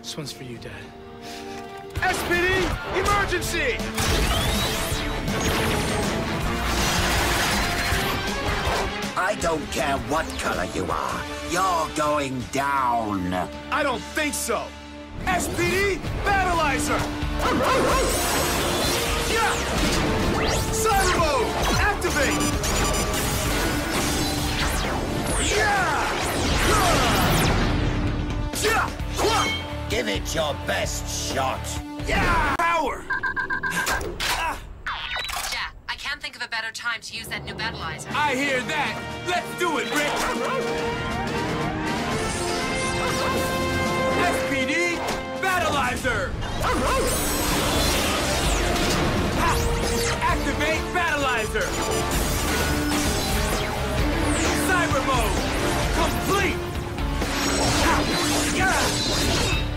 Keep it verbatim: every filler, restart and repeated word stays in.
This one's for you, Dad. S P D, emergency! I don't care what color you are. You're going down. I don't think so. S P D, battleizer! Yeah! Cyber mode, activate! Yeah! Yeah! Give it your best shot. Yeah! Power! Jack, I can't think of a better time to use that new battleizer. I hear that. Let's do it, Rick! S P D, battleizer! Ha! Activate battleizer! Cyber mode, complete! Ha! Yeah!